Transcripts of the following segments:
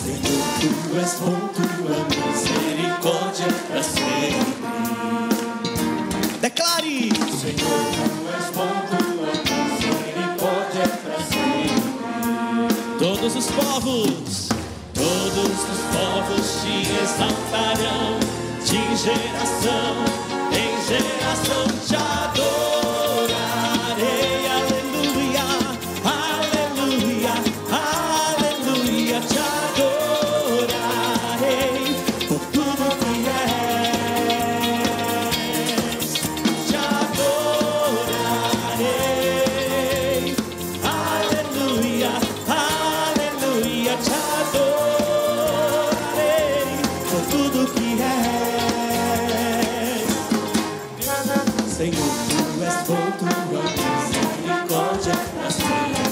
Tu és bom, tua misericórdia para sempre. Declare: Senhor, tu és bom, tua misericórdia para sempre. Todos os povos te exaltarão, de geração em geração te adorarei. Aleluia, aleluia, aleluia, te adorarei por tudo que és, te adorarei. Aleluia, aleluia, te adorarei por tudo que és. Senhor, tu és bom, tua misericórdia para sempre.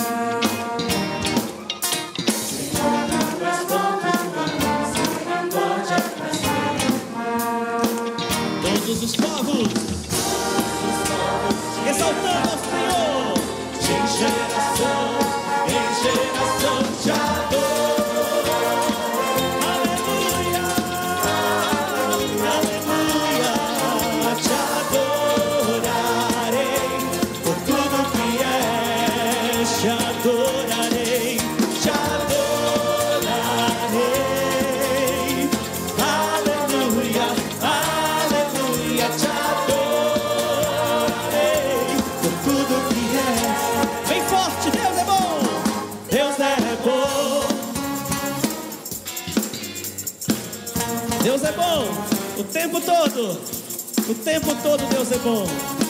Senhor, tu és bom, tua misericórdia para sempre. todos os povos exaltando ao Senhor, De geração em geração te adoro. aleluia, Aleluia, te adorarei por tudo que és, te adorarei, te adorarei. Aleluia, aleluia, te adorarei por tudo que és. bem forte. Deus é bom, Deus é bom, Deus é bom, o tempo todo, Deus é bom.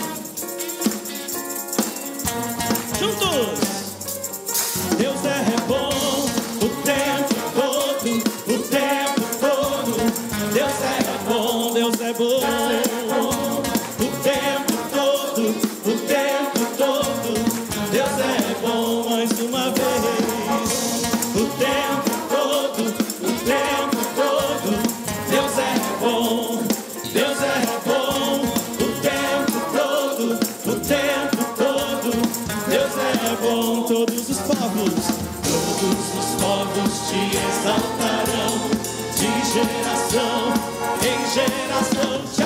Juntos, Deus é bom o tempo todo, o tempo todo. Deus é bom, Deus é bom, o tempo todo, o tempo todo. Deus é bom mais uma vez. O tempo todo, o tempo todo. Deus é bom, Deus é bom. O tempo todo, o tempo todo. Deus é bom. todos os povos Todos os povos te exaltarão, de geração em geração te